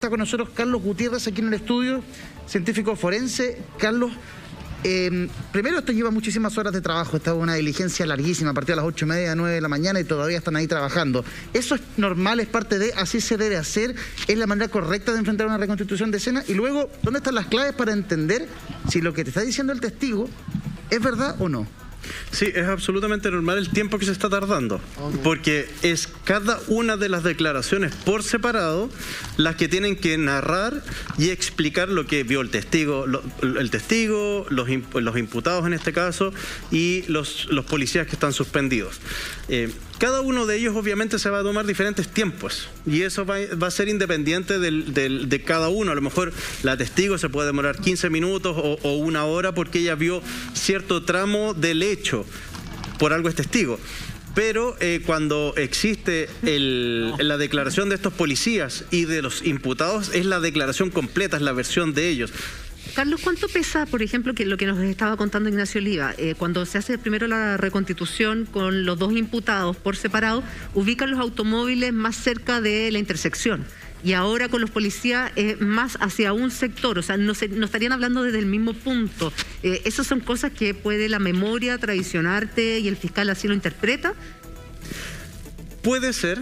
Está con nosotros Carlos Gutiérrez aquí en el estudio, científico forense. Carlos, primero esto lleva muchísimas horas de trabajo, esta es una diligencia larguísima, a partir de las 8:30, 9 de la mañana y todavía están ahí trabajando. ¿Eso es normal, es parte de, así se debe hacer, es la manera correcta de enfrentar una reconstitución de escena? Y luego, ¿dónde están las claves para entender si lo que te está diciendo el testigo es verdad o no? Sí, es absolutamente normal el tiempo que se está tardando, porque es cada una de las declaraciones por separado las que tienen que narrar y explicar lo que vio el testigo, los imputados en este caso y los policías que están suspendidos. Cada uno de ellos obviamente se va a tomar diferentes tiempos y eso va a ser independiente de cada uno. A lo mejor la testigo se puede demorar 15 minutos o una hora porque ella vio cierto tramo del hecho, por algo es testigo. Pero cuando existe la declaración de estos policías y de los imputados, es la declaración completa, es la versión de ellos. Carlos, ¿cuánto pesa, por ejemplo, lo que nos estaba contando Ignacio Oliva? Cuando se hace primero la reconstitución con los dos imputados por separado, ubican los automóviles más cerca de la intersección. Y ahora con los policías más hacia un sector, o sea, no estarían hablando desde el mismo punto. ¿Esas son cosas que puede la memoria traicionarte y el fiscal así lo interpreta? Puede ser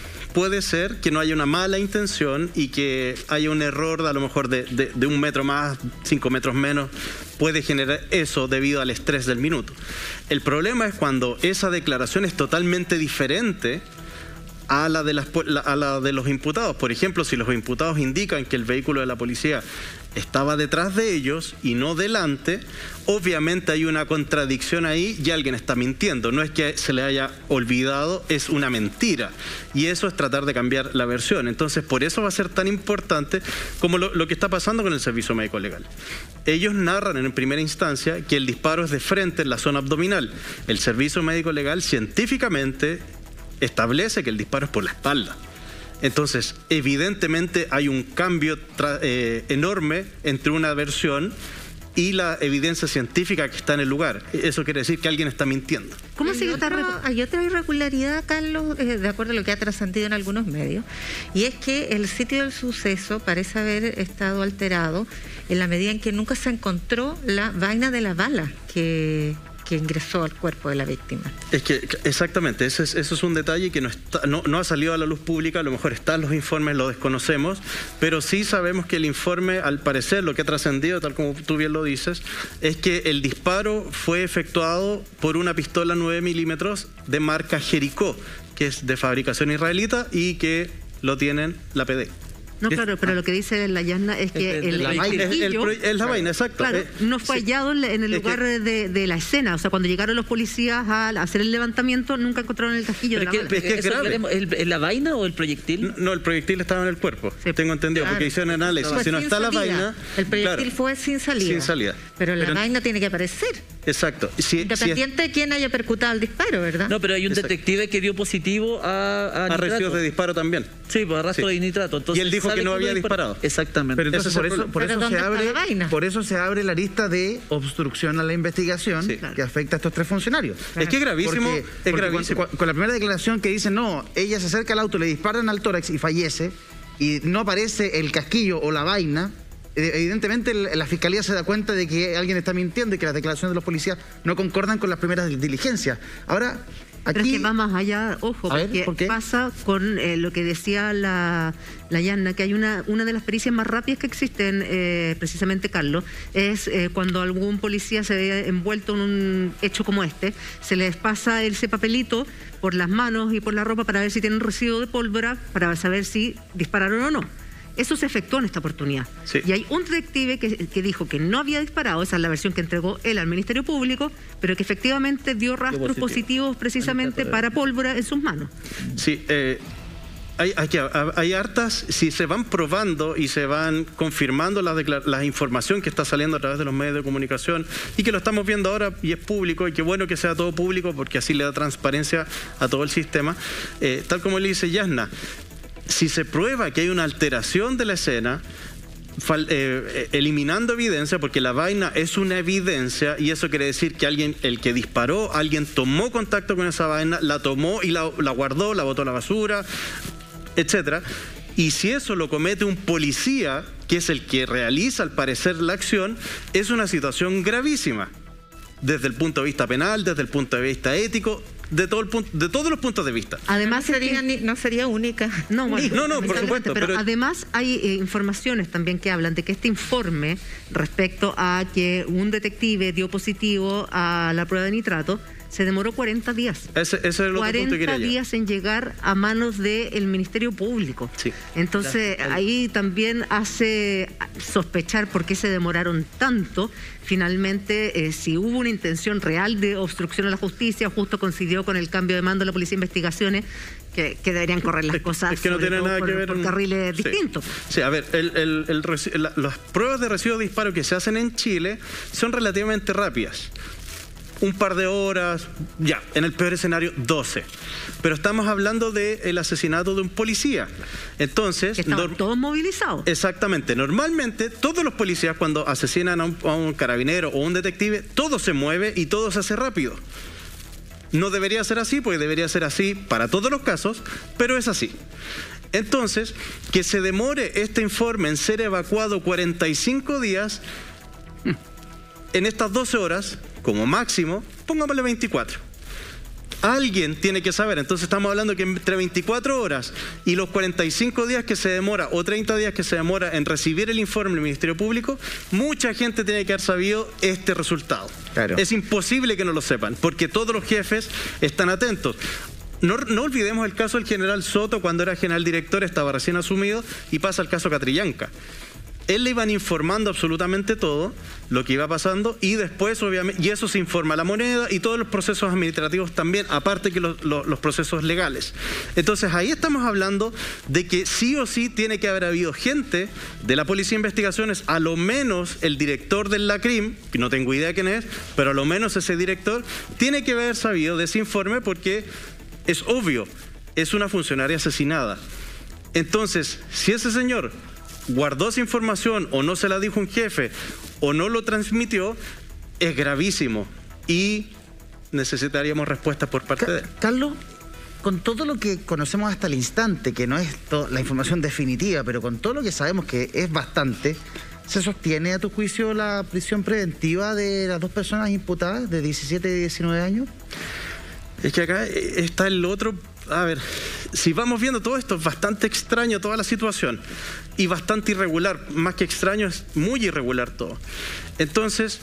que no haya una mala intención y que haya un error a lo mejor de 1 metro más, 5 metros menos, puede generar eso debido al estrés del minuto. El problema es cuando esa declaración es totalmente diferente a la de los imputados. Por ejemplo, si los imputados indican que el vehículo de la policía estaba detrás de ellos y no delante, obviamente hay una contradicción ahí y alguien está mintiendo. No es que se le haya olvidado, es una mentira. Y eso es tratar de cambiar la versión. Entonces, por eso va a ser tan importante como lo que está pasando con el servicio médico legal. Ellos narran en primera instancia que el disparo es de frente en la zona abdominal. El servicio médico legal científicamente establece que el disparo es por la espalda. Entonces, evidentemente hay un cambio enorme entre una versión y la evidencia científica que está en el lugar. Eso quiere decir que alguien está mintiendo. ¿Cómo sigue hay otra irregularidad, Carlos, de acuerdo a lo que ha trascendido en algunos medios, y es que el sitio del suceso parece haber estado alterado en la medida en que nunca se encontró la vaina de la bala que ingresó al cuerpo de la víctima. Es que exactamente, eso es un detalle que no ha salido a la luz pública. A lo mejor están los informes, lo desconocemos, pero sí sabemos que el informe, al parecer, lo que ha trascendido, tal como tú bien lo dices, es que el disparo fue efectuado por una pistola 9 milímetros de marca Jericó, que es de fabricación israelita y que lo tienen la PD. No, claro, pero lo que dice la Yasna es que es la vaina, exacto. Claro, no fue hallado en el lugar de la escena. O sea, cuando llegaron los policías a hacer el levantamiento, nunca encontraron el casquillo de la bala. Es que es grave. ¿La vaina o el proyectil? No, el proyectil estaba en el cuerpo. Sí. Tengo entendido, porque hicieron análisis. Si no está la vaina... El proyectil fue sin salida. Sin salida. Pero la vaina tiene que aparecer. Exacto. Independiente de quién haya percutado el disparo, ¿verdad? No, pero hay un detective que dio positivo a residuos de disparo también. Sí, pues a rastro de nitrato. Entonces, y él dijo que no había disparado. Exactamente. Pero entonces por eso se abre la lista de obstrucción a la investigación que afecta a estos 3 funcionarios. Es que es gravísimo. Con la primera declaración que dice, no, ella se acerca al auto, le disparan al tórax y fallece, y no aparece el casquillo o la vaina, evidentemente la fiscalía se da cuenta de que alguien está mintiendo y que las declaraciones de los policías no concordan con las primeras diligencias. Ahora, aquí... Pero es que va más allá, ojo, porque pasa con lo que decía la Yanna, que hay una de las pericias más rápidas que existen, precisamente, Carlos, es cuando algún policía se ve envuelto en un hecho como este, se les pasa ese papelito por las manos y por la ropa para ver si tienen residuo de pólvora, para saber si dispararon o no. Eso se efectuó en esta oportunidad. Sí. Y hay un detective que dijo que no había disparado, esa es la versión que entregó él al Ministerio Público, pero que efectivamente dio rastros positivos precisamente para pólvora en sus manos. Sí, hay hartas, si se van probando y se van confirmando la información que está saliendo a través de los medios de comunicación y que lo estamos viendo ahora y es público, y qué bueno que sea todo público porque así le da transparencia a todo el sistema, tal como le dice Yasna. Si se prueba que hay una alteración de la escena, eliminando evidencia, porque la vaina es una evidencia y eso quiere decir que alguien, el que disparó, alguien tomó contacto con esa vaina, la tomó y la guardó, la botó a la basura, etcétera. Y si eso lo comete un policía, que es el que realiza al parecer la acción, es una situación gravísima. Desde el punto de vista penal, desde el punto de vista ético, de todos los puntos de vista. Además no sería única. No, bueno, no, por supuesto. Pero además hay informaciones también que hablan de que este informe respecto a que un detective dio positivo a la prueba de nitrato se demoró 40 días. Ese es el otro punto que quería 40 días en llegar a manos del Ministerio Público. Sí. Entonces, ahí también hace sospechar por qué se demoraron tanto. Finalmente, si hubo una intención real de obstrucción a la justicia, justo coincidió con el cambio de mando de la Policía de Investigaciones, que deberían correr las cosas que no tiene nada que ver por carriles distintos. Sí, a ver, las pruebas de residuo de disparo que se hacen en Chile son relativamente rápidas. Un par de horas, ya, en el peor escenario, 12. Pero estamos hablando del asesinato de un policía. Entonces... Que estaban todos movilizados. Exactamente. Normalmente, todos los policías cuando asesinan a un carabinero o un detective, todo se mueve y todo se hace rápido. No debería ser así, porque debería ser así para todos los casos, pero es así. Entonces, que se demore este informe en ser evacuado 45 días, en estas 12 horas... como máximo, pongámosle 24. Alguien tiene que saber, entonces estamos hablando que entre 24 horas y los 45 días que se demora o 30 días que se demora en recibir el informe del Ministerio Público, mucha gente tiene que haber sabido este resultado. Claro. Es imposible que no lo sepan, porque todos los jefes están atentos. No olvidemos el caso del general Soto, cuando era general director, estaba recién asumido, y pasa el caso Catrillanca. Él le iban informando absolutamente todo lo que iba pasando, y después obviamente, y eso se informa a la moneda y todos los procesos administrativos también, aparte que los procesos legales. Entonces ahí estamos hablando de que sí o sí tiene que haber habido gente de la Policía de Investigaciones, a lo menos el director del LACRIM, que no tengo idea quién es, pero a lo menos ese director tiene que haber sabido de ese informe, porque es obvio, es una funcionaria asesinada. Entonces, si ese señor guardó esa información o no se la dijo un jefe o no lo transmitió, es gravísimo y necesitaríamos respuestas por parte de él. Carlos, con todo lo que conocemos hasta el instante, que no es la información definitiva, pero con todo lo que sabemos, que es bastante, ¿se sostiene a tu juicio la prisión preventiva de las dos personas imputadas de 17 y 19 años? Es que acá está el otro... A ver, si vamos viendo todo esto, es bastante extraño toda la situación y bastante irregular. Más que extraño, es muy irregular todo. Entonces,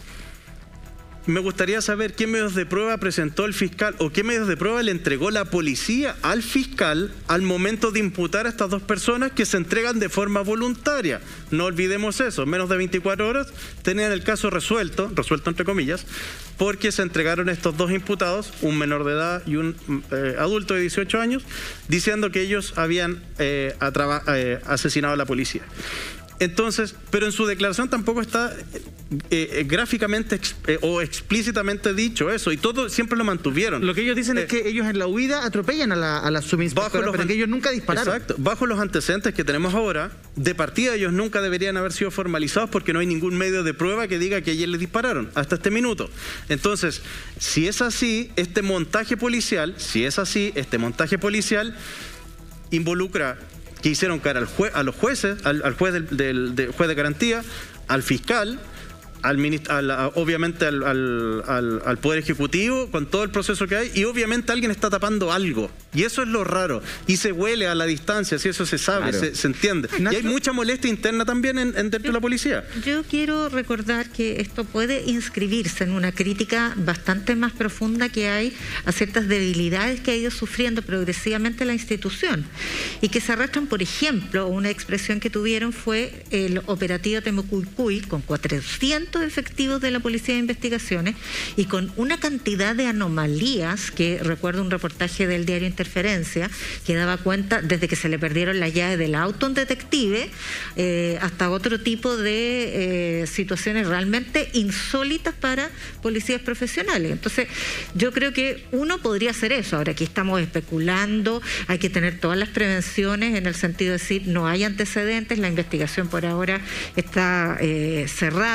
me gustaría saber qué medios de prueba presentó el fiscal o qué medios de prueba le entregó la policía al fiscal al momento de imputar a estas dos personas, que se entregan de forma voluntaria. No olvidemos eso, menos de 24 horas tenían el caso resuelto entre comillas, porque se entregaron estos dos imputados, un menor de edad y un adulto de 18 años, diciendo que ellos habían asesinado a la policía. Entonces, pero en su declaración tampoco está gráficamente o explícitamente dicho eso, y todo siempre lo mantuvieron. Lo que ellos dicen es que ellos en la huida atropellan a la subinspectora, pero que ellos nunca dispararon. Exacto. Bajo los antecedentes que tenemos ahora, de partida ellos nunca deberían haber sido formalizados, porque no hay ningún medio de prueba que diga que ayer les dispararon, hasta este minuto. Entonces, si es así, este montaje policial involucra que hicieron cara a los jueces, al juez del juez de garantía, al fiscal, obviamente al Poder Ejecutivo, con todo el proceso que hay, y obviamente alguien está tapando algo, y eso es lo raro, y se huele a la distancia, si eso se sabe, claro, se entiende. Y hay mucha molestia interna también dentro de la policía. Yo quiero recordar que esto puede inscribirse en una crítica bastante más profunda que hay a ciertas debilidades que ha ido sufriendo progresivamente la institución, y que se arrastran. Por ejemplo, una expresión que tuvieron fue el operativo Temucuicui, con 400 efectivos de la Policía de Investigaciones y con una cantidad de anomalías, que recuerdo un reportaje del diario Interferencia que daba cuenta desde que se le perdieron las llaves del auto a un detective hasta otro tipo de situaciones realmente insólitas para policías profesionales. Entonces, yo creo que uno podría hacer eso. Ahora, aquí estamos especulando, hay que tener todas las prevenciones en el sentido de decir no hay antecedentes, la investigación por ahora está cerrada para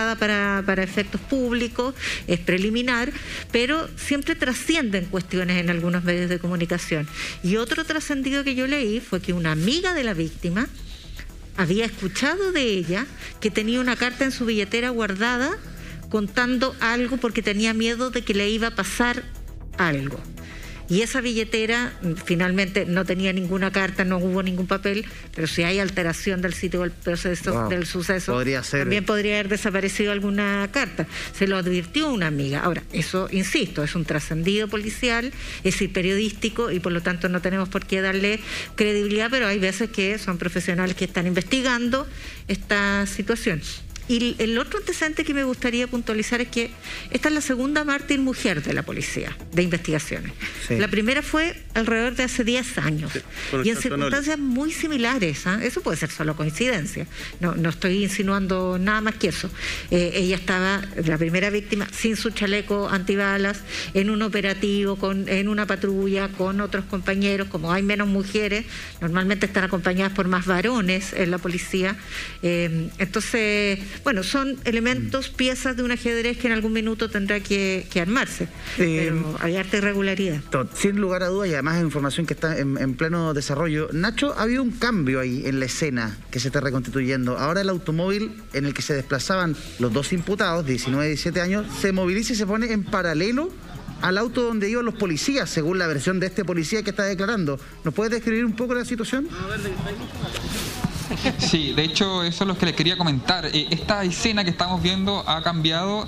para efectos públicos, es preliminar, pero siempre trascienden cuestiones en algunos medios de comunicación. Y otro trascendido que yo leí fue que una amiga de la víctima había escuchado de ella que tenía una carta en su billetera guardada contando algo porque tenía miedo de que le iba a pasar algo. Y esa billetera finalmente no tenía ninguna carta, no hubo ningún papel, pero si hay alteración del sitio del proceso, del suceso, también podría haber desaparecido alguna carta. Se lo advirtió una amiga. Ahora, eso, insisto, es un trascendido policial, es periodístico y por lo tanto no tenemos por qué darle credibilidad, pero hay veces que son profesionales que están investigando esta situación. Y el otro antecedente que me gustaría puntualizar es que esta es la segunda mártir mujer de la policía, de investigaciones. Sí. La primera fue alrededor de hace 10 años, sí, y en circunstancias muy similares. Eso puede ser solo coincidencia, no estoy insinuando nada más que eso. Ella estaba, la primera víctima, sin su chaleco antibalas, en un operativo, en una patrulla, con otros compañeros. Como hay menos mujeres, normalmente están acompañadas por más varones en la policía. Entonces, bueno, son elementos, piezas de un ajedrez que en algún minuto tendrá que armarse, pero hay harta irregularidad. Sin lugar a dudas, y además es información que está en pleno desarrollo. Nacho, ha habido un cambio ahí en la escena que se está reconstituyendo. Ahora el automóvil en el que se desplazaban los dos imputados, 19 y 17 años, se moviliza y se pone en paralelo al auto donde iban los policías, según la versión de este policía que está declarando. ¿Nos puedes describir un poco la situación? Sí, de hecho eso es lo que les quería comentar. Esta escena que estamos viendo ha cambiado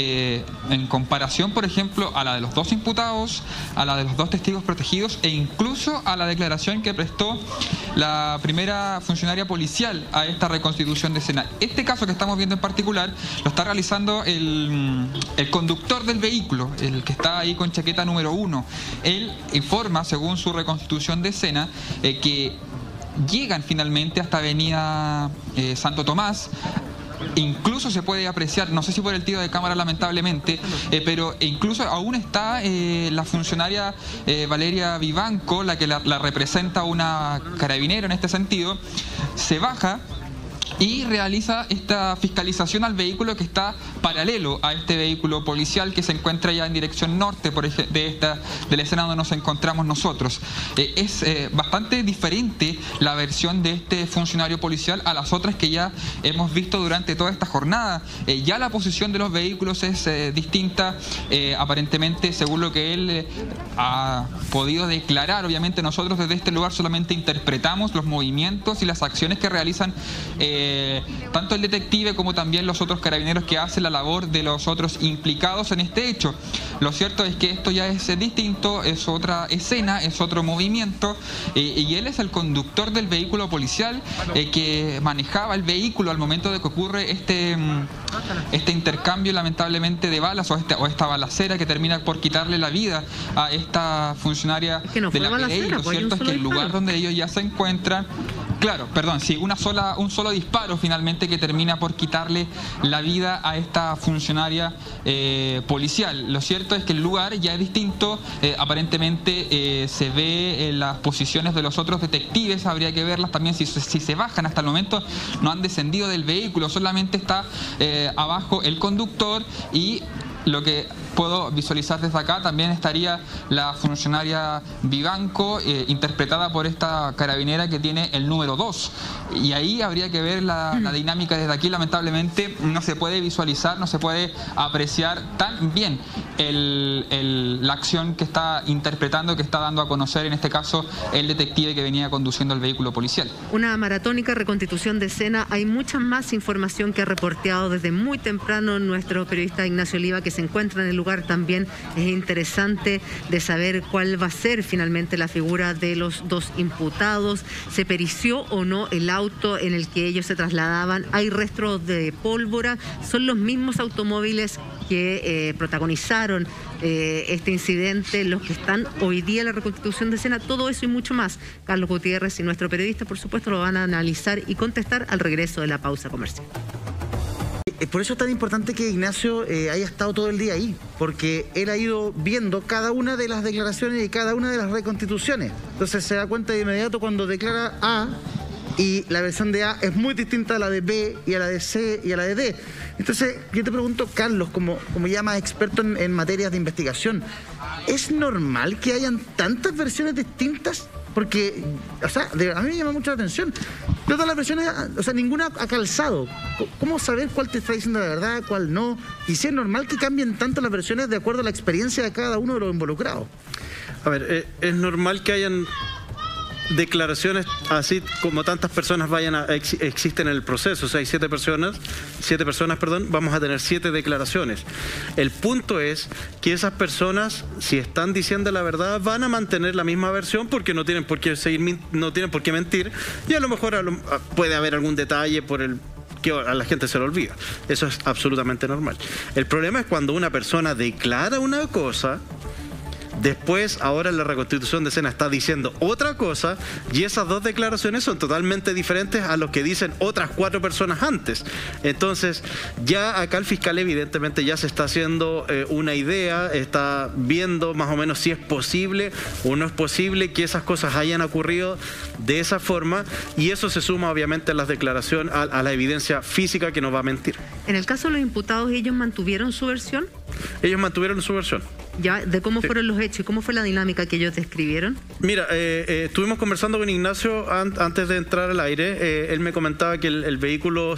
en comparación, por ejemplo, a la de los dos imputados, a la de los dos testigos protegidos e incluso a la declaración que prestó la primera funcionaria policial a esta reconstitución de escena. Este caso que estamos viendo en particular lo está realizando el conductor del vehículo, el que está ahí con chaqueta número 1. Él informa, según su reconstitución de escena, que llegan finalmente hasta Avenida Santo Tomás. Incluso se puede apreciar, no sé si por el tiro de cámara lamentablemente, pero incluso aún está la funcionaria Valeria Vivanco, la que la representa una carabinera en este sentido. Se baja y realiza esta fiscalización al vehículo que está paralelo a este vehículo policial que se encuentra ya en dirección norte de la escena donde nos encontramos nosotros. Es bastante diferente la versión de este funcionario policial a las otras que ya hemos visto durante toda esta jornada. Ya la posición de los vehículos es distinta, aparentemente, según lo que él ha podido declarar. Obviamente nosotros desde este lugar solamente interpretamos los movimientos y las acciones que realizan tanto el detective como también los otros carabineros que hacen la labor de los otros implicados en este hecho. Lo cierto es que esto ya es distinto, es otra escena, es otro movimiento, y él es el conductor del vehículo policial que manejaba el vehículo al momento de que ocurre este intercambio lamentablemente de balas o esta balacera que termina por quitarle la vida a esta funcionaria de la PDI. Lo cierto es que el lugar donde ellos ya se encuentran, claro, perdón, sí, un solo disparo finalmente que termina por quitarle la vida a esta funcionaria policial. Lo cierto es que el lugar ya es distinto, aparentemente se ve en las posiciones de los otros detectives, habría que verlas también si se bajan. Hasta el momento no han descendido del vehículo, solamente está abajo el conductor, y lo que puedo visualizar desde acá también estaría la funcionaria Vivanco, interpretada por esta carabinera que tiene el número 2. Y ahí habría que ver la dinámica desde aquí. Lamentablemente no se puede visualizar, no se puede apreciar tan bien la acción que está interpretando, que está dando a conocer en este caso el detective que venía conduciendo el vehículo policial. Una maratónica reconstitución de escena. Hay mucha más información que ha reporteado desde muy temprano nuestro periodista Ignacio Oliva, que se encuentra en el lugar también. Es interesante de saber cuál va a ser finalmente la figura de los dos imputados. ¿Se perició o no el auto en el que ellos se trasladaban? ¿Hay rastros de pólvora? ¿Son los mismos automóviles que protagonizaron este incidente los que están hoy día en la reconstitución de escena? Todo eso y mucho más, Carlos Gutiérrez y nuestro periodista, por supuesto, lo van a analizar y contestar al regreso de la pausa comercial. Por eso es tan importante que Ignacio haya estado todo el día ahí, porque él ha ido viendo cada una de las declaraciones y cada una de las reconstituciones. Entonces se da cuenta de inmediato cuando declara A, y la versión de A es muy distinta a la de B y a la de C y a la de D. Entonces, yo te pregunto, Carlos, como ya más experto en materias de investigación, ¿es normal que hayan tantas versiones distintas? Porque, o sea, a mí me llama mucho la atención. Todas las versiones, o sea, ninguna ha calzado. ¿Cómo saber cuál te está diciendo la verdad, cuál no? Y si es normal que cambien tanto las versiones de acuerdo a la experiencia de cada uno de los involucrados. A ver, es normal que hayan declaraciones así como tantas personas existen en el proceso. O sea, hay 7 personas, vamos a tener 7 declaraciones. El punto es que esas personas, si están diciendo la verdad, van a mantener la misma versión porque no tienen por qué mentir, y a lo mejor puede haber algún detalle por el que a la gente se le olvida. Eso es absolutamente normal. El problema es cuando una persona declara una cosa, después, ahora la reconstitución de escena está diciendo otra cosa, y esas 2 declaraciones son totalmente diferentes a lo que dicen otras 4 personas antes. Entonces, ya acá el fiscal evidentemente ya se está haciendo una idea, está viendo más o menos si es posible o no es posible que esas cosas hayan ocurrido de esa forma, y eso se suma obviamente a las declaraciones, a la evidencia física que no va a mentir. En el caso de los imputados, ¿ellos mantuvieron su versión? Ellos mantuvieron su versión. Ya, de cómo fueron los hechos y cómo fue la dinámica que ellos describieron. Mira, estuvimos conversando con Ignacio antes de entrar al aire. Él me comentaba que el vehículo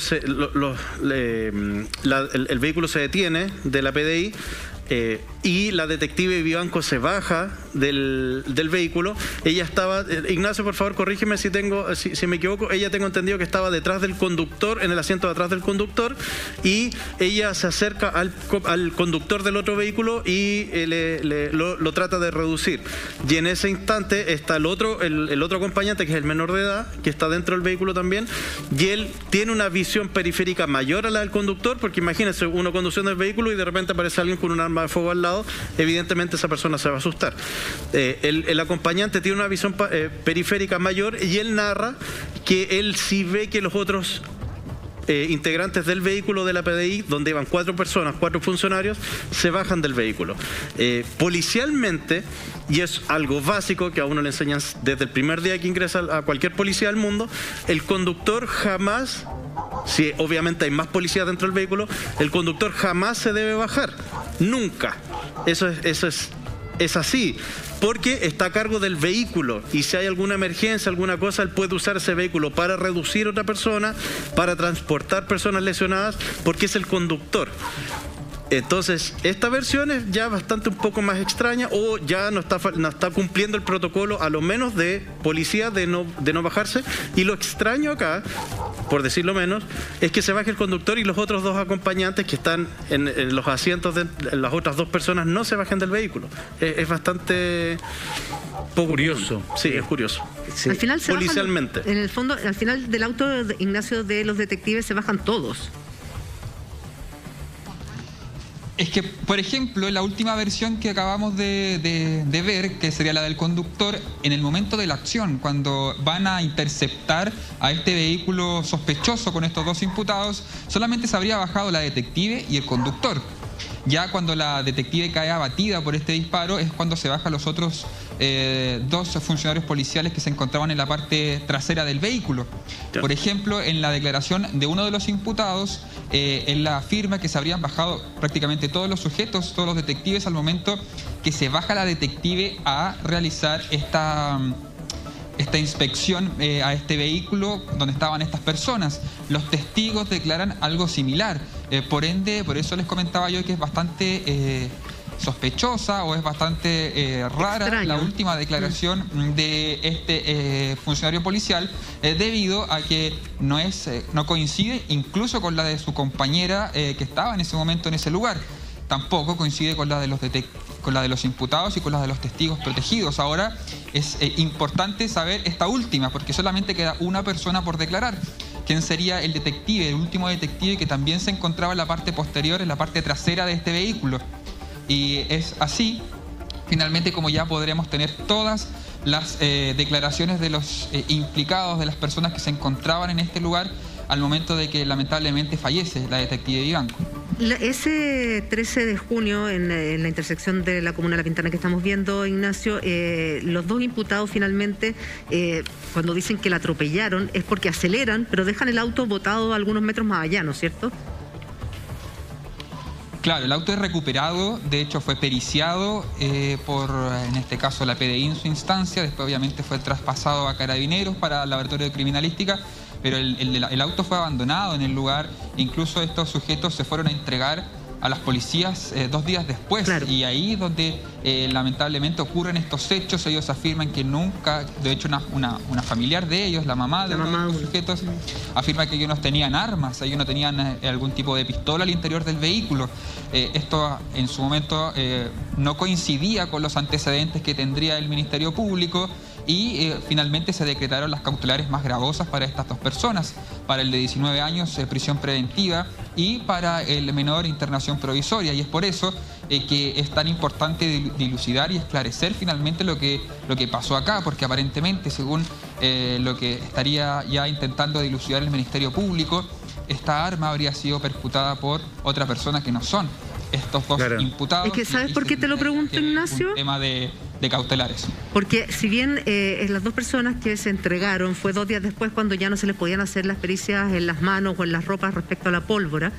el vehículo se detiene de la PDI. Y la detective Vivanco se baja del vehículo. Ella estaba, Ignacio, por favor, corrígeme si me equivoco. Ella, tengo entendido que estaba detrás del conductor, en el asiento de atrás del conductor, y ella se acerca al conductor del otro vehículo y lo trata de reducir. Y en ese instante está el otro acompañante, que es el menor de edad, que está dentro del vehículo también, y él tiene una visión periférica mayor a la del conductor, porque imagínense, uno conduciendo el vehículo y de repente aparece alguien con un arma de fuego al lado, evidentemente esa persona se va a asustar. El acompañante tiene una visión periférica mayor, y él narra que él sí ve que los otros integrantes del vehículo de la PDI, donde iban 4 personas, 4 funcionarios, se bajan del vehículo. Policialmente, y es algo básico que a uno le enseñan desde el primer día que ingresa a cualquier policía del mundo, el conductor jamás, si obviamente hay más policías dentro del vehículo, el conductor jamás se debe bajar, nunca. Eso es así, porque está a cargo del vehículo, y si hay alguna emergencia, alguna cosa, él puede usar ese vehículo para reducir a otra persona, para transportar personas lesionadas, porque es el conductor. Entonces, esta versión es ya bastante un poco más extraña, o ya no está cumpliendo el protocolo, a lo menos de policía, de no bajarse. Y lo extraño acá, por decirlo menos, es que se baje el conductor y los otros 2 acompañantes que están en los asientos de las otras 2 personas no se bajen del vehículo. Es bastante curioso. Sí, es curioso. Sí. Al final policialmente. En el fondo, al final del auto, Ignacio, de los detectives se bajan todos. Es que, por ejemplo, la última versión que acabamos de ver, que sería la del conductor, en el momento de la acción, cuando van a interceptar a este vehículo sospechoso con estos 2 imputados, solamente se habría bajado la detective y el conductor. Ya cuando la detective cae abatida por este disparo es cuando se bajan los otros 2 funcionarios policiales que se encontraban en la parte trasera del vehículo. Por ejemplo, en la declaración de uno de los imputados, él afirma que se habrían bajado prácticamente todos los sujetos, todos los detectives, al momento que se baja la detective a realizar esta inspección a este vehículo donde estaban estas personas. Los testigos declaran algo similar. Por ende, por eso les comentaba yo que es bastante sospechosa, o es bastante rara extraño la última declaración de este funcionario policial, debido a que no coincide incluso con la de su compañera que estaba en ese momento en ese lugar. Tampoco coincide con la de los imputados y con la de los testigos protegidos. Ahora es importante saber esta última, porque solamente queda una persona por declarar. ¿Quién sería el detective, el último detective que también se encontraba en la parte posterior, en la parte trasera de este vehículo? Y es así, finalmente, como ya podremos tener todas las declaraciones de los implicados, de las personas que se encontraban en este lugar al momento de que lamentablemente fallece la detective Vivanco. Ese 13 de junio, en la intersección de la comuna de La Pintana que estamos viendo, Ignacio, los dos imputados finalmente, cuando dicen que la atropellaron, es porque aceleran, pero dejan el auto botado algunos metros más allá, ¿no es cierto? Claro, el auto es recuperado, de hecho fue periciado por, en este caso, la PDI en su instancia, después obviamente fue traspasado a Carabineros para el laboratorio de criminalística, pero el auto fue abandonado en el lugar, incluso estos sujetos se fueron a entregar a las policías 2 días después. Claro. Y ahí donde lamentablemente ocurren estos hechos. Ellos afirman que nunca, de hecho una familiar de ellos, la mamá de los sujetos, afirma que ellos no tenían armas, ellos no tenían algún tipo de pistola al interior del vehículo. Esto en su momento no coincidía con los antecedentes que tendría el Ministerio Público y finalmente se decretaron las cautelares más gravosas para estas 2 personas, para el de 19 años prisión preventiva y para el menor internación provisoria, y es por eso que es tan importante dilucidar y esclarecer finalmente lo que pasó acá, porque aparentemente, según lo que estaría ya intentando dilucidar el Ministerio Público, esta arma habría sido percutada por otra persona que no son estos 2 imputados. Es que, ¿sabes por qué te lo pregunto, Ignacio? Un tema de cautelares. Porque si bien las 2 personas que se entregaron fue 2 días después, cuando ya no se les podían hacer las pericias en las manos o en las ropas respecto a la pólvora,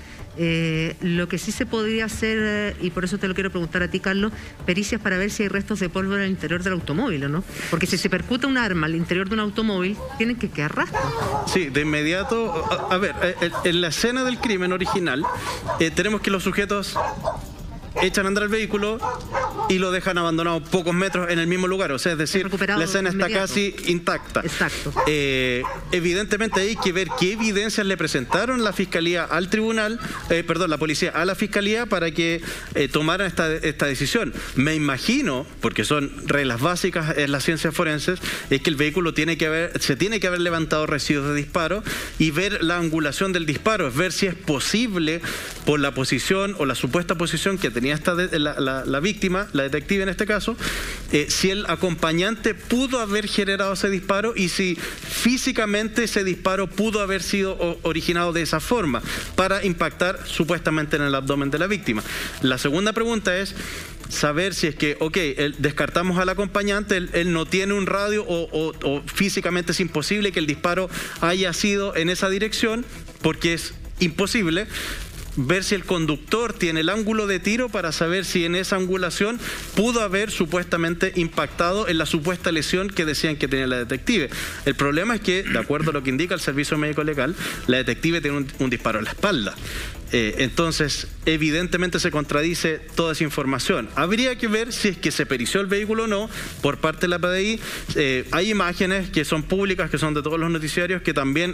lo que sí se podría hacer, y por eso te lo quiero preguntar a ti, Carlos, pericias para ver si hay restos de pólvora en el interior del automóvil, ¿no? Porque si se percuta un arma al interior de un automóvil, tienen que quedar rastros. Sí, de inmediato. A ver, en la escena del crimen original, tenemos que los sujetos echan a andar el vehículo y lo dejan abandonado pocos metros en el mismo lugar, o sea, es decir, la escena está casi intacta. Exacto. Evidentemente hay que ver qué evidencias le presentaron la fiscalía al tribunal, la policía a la fiscalía para que tomaran esta decisión. Me imagino, porque son reglas básicas en las ciencias forenses, es que el vehículo se tiene que haber levantado residuos de disparo y ver la angulación del disparo, es ver si es posible por la posición o la supuesta posición que tenía la víctima, la detective en este caso, si el acompañante pudo haber generado ese disparo y si físicamente ese disparo pudo haber sido originado de esa forma para impactar supuestamente en el abdomen de la víctima. La segunda pregunta es saber si es que, descartamos al acompañante, él no tiene un radio o físicamente es imposible que el disparo haya sido en esa dirección, porque es imposible. Ver si el conductor tiene el ángulo de tiro para saber si en esa angulación pudo haber supuestamente impactado en la supuesta lesión que decían que tenía la detective. El problema es que, de acuerdo a lo que indica el Servicio Médico Legal, la detective tiene un disparo en la espalda. Entonces, evidentemente se contradice toda esa información. Habría que ver si es que se perició el vehículo o no por parte de la PDI. Hay imágenes que son públicas, que son de todos los noticiarios, que también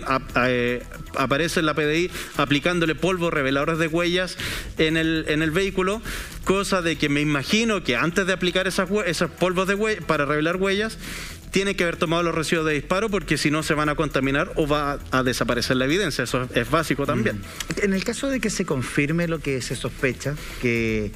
aparece la PDI aplicándole polvo reveladores de huellas en el vehículo, cosa de que me imagino que antes de aplicar esos polvos de huellas para revelar huellas, tiene que haber tomado los residuos de disparo, porque si no se van a contaminar o va a desaparecer la evidencia. Eso es básico también. En el caso de que se confirme lo que se sospecha, que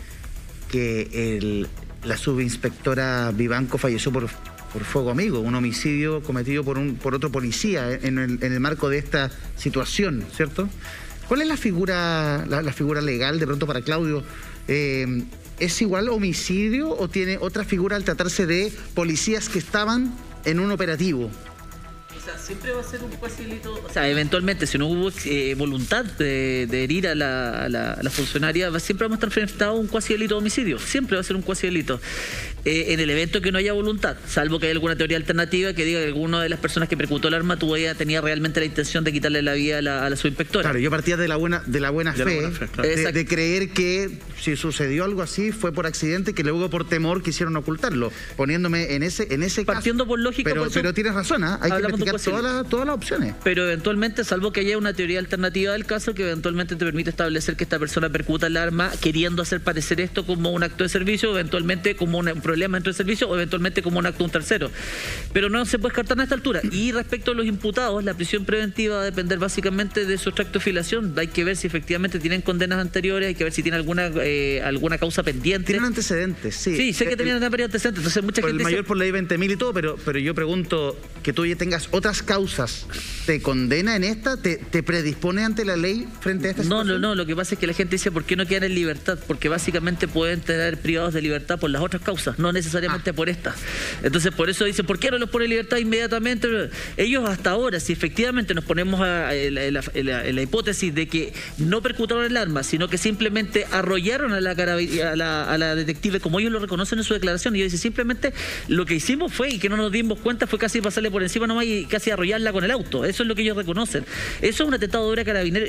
la subinspectora Vivanco falleció por fuego amigo, un homicidio cometido por otro policía en el marco de esta situación, ¿cierto? ¿Cuál es la figura legal de pronto para Claudio? ¿Es igual homicidio o tiene otra figura al tratarse de policías que estaban en un operativo? O sea, siempre va a ser un cuasi delito. O sea, eventualmente, si no hubo voluntad de herir a la funcionaria, siempre vamos a estar enfrentados a un cuasi delito de homicidio. Siempre va a ser un cuasi delito. En el evento que no haya voluntad, salvo que haya alguna teoría alternativa que diga que alguna de las personas que percutó el arma tenía realmente la intención de quitarle la vida a la subinspectora. Claro, yo partía de la buena fe, claro. de creer que si sucedió algo así fue por accidente, que luego por temor quisieron ocultarlo, poniéndome en ese partiendo caso. Por lógica, pero tienes razón, hay que investigar todas las opciones. Pero eventualmente, salvo que haya una teoría alternativa del caso que eventualmente te permite establecer que esta persona percuta el arma queriendo hacer parecer esto como un acto de servicio, eventualmente como un problema dentro del servicio o eventualmente como un acto de un tercero. Pero no se puede descartar a esta altura. Y respecto a los imputados, la prisión preventiva va a depender básicamente de su extracto de filiación. Hay que ver si efectivamente tienen condenas anteriores, hay que ver si tienen alguna causa pendiente. Tienen antecedentes, sí. Sí, sé que tenían varios antecedentes. Entonces mucha gente el mayor por ley 20.000 y todo, pero yo pregunto que tú ya tengas otras causas te condena en esta, te predispone ante la ley frente a esta situación? No, lo que pasa es que la gente dice, ¿por qué no quedan en libertad? Porque básicamente pueden tener privados de libertad por las otras causas, no necesariamente por esta. Entonces, por eso dicen, ¿por qué no los pone en libertad inmediatamente? Ellos hasta ahora, si efectivamente nos ponemos en la hipótesis de que no percutaron el arma, sino que simplemente arrollaron a la detective, como ellos lo reconocen en su declaración, y ellos dicen, simplemente lo que hicimos fue, y que no nos dimos cuenta, fue casi pasarle por encima nomás y casi arrollarla con el auto. Eso es lo que ellos reconocen. Eso es un atentado de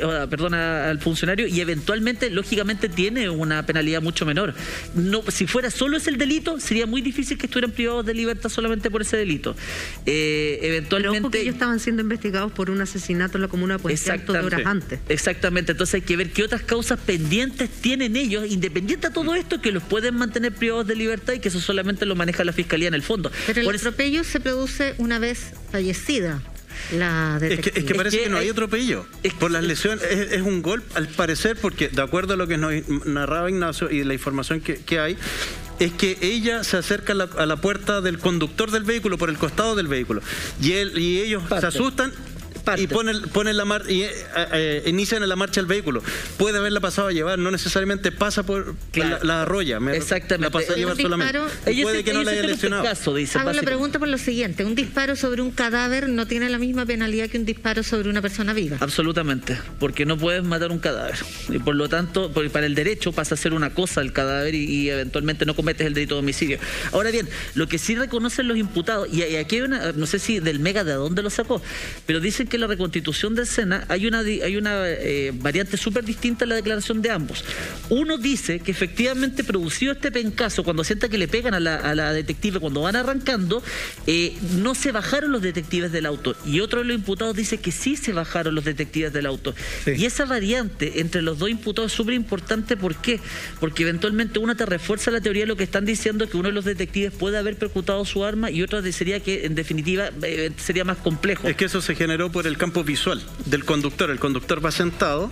al funcionario, y eventualmente, lógicamente, tiene una penalidad mucho menor. No, si fuera solo ese el delito, sería muy difícil que estuvieran privados de libertad solamente por ese delito. Eventualmente... Pero ojo que ellos estaban siendo investigados por un asesinato en la comuna de Puente Alto de horas antes. Exactamente. Entonces hay que ver qué otras causas pendientes tienen ellos, independiente de todo esto, que los pueden mantener privados de libertad, y que eso solamente lo maneja la Fiscalía en el fondo. Pero el atropello se produce una vez fallecida la detective. Es que parece que no hay atropello. Por las lesiones, es un golpe, al parecer, porque de acuerdo a lo que nos narraba Ignacio y la información que hay, es que ella se acerca a la puerta del conductor del vehículo por el costado del vehículo, y ellos se asustan y ponen la marcha y inician la marcha del vehículo. Puede haberla pasado a llevar, no necesariamente pasa por la arrolla. Exactamente. La pasa a llevar solamente. Puede que no la haya lesionado. Hago la pregunta por lo siguiente: un disparo sobre un cadáver no tiene la misma penalidad que un disparo sobre una persona viva. Absolutamente, porque no puedes matar un cadáver, y por lo tanto, para el derecho pasa a ser una cosa el cadáver, y eventualmente no cometes el delito de homicidio. Ahora bien, lo que sí reconocen los imputados, y aquí hay una, no sé si del Mega de dónde lo sacó, pero dicen que la reconstitución de escena hay una variante súper distinta en la declaración de ambos. Uno dice que efectivamente producido este pencazo, cuando sienta que le pegan a la detective cuando van arrancando, no se bajaron los detectives del auto, y otro de los imputados dice que sí se bajaron los detectives del auto. Sí. Y esa variante entre los dos imputados es súper importante. ¿Por qué? Porque eventualmente una te refuerza la teoría de lo que están diciendo, que uno de los detectives puede haber percutado su arma, y otro sería que en definitiva sería más complejo. Es que eso se generó por el campo visual del conductor. El conductor va sentado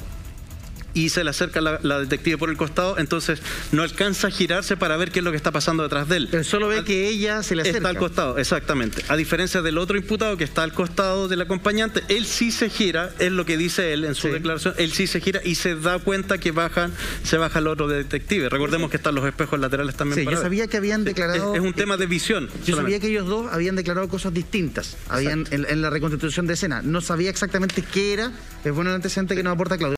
y se le acerca la detective por el costado, entonces no alcanza a girarse para ver qué es lo que está pasando detrás de él. Pero solo ve que ella se le acerca. Está al costado, exactamente. A diferencia del otro imputado que está al costado del acompañante, él sí se gira, es lo que dice él en su declaración, él sí se gira y se da cuenta que se baja el otro detective. Recordemos que están los espejos laterales también. Sí, yo sabía que habían declarado... Es un tema de visión. Yo sabía que ellos dos habían declarado cosas distintas en la reconstitución de escena. No sabía exactamente qué era. Es bueno el antecedente que nos aporta Claudio.